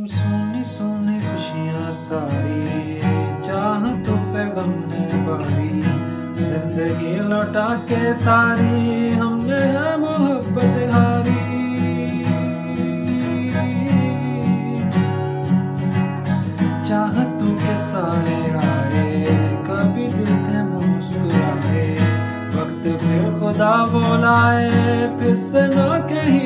सोनी सोनी खुशियाँ सारी, चाहतों पे गम है भारी, जिंदगी लौटा के सारी हमने है मोहब्बत हारी। चाहतों के साए आए, कभी दिल थे मुस्कुराए, वक्त फिर खुदा बुलाए, फिर से ना कहीं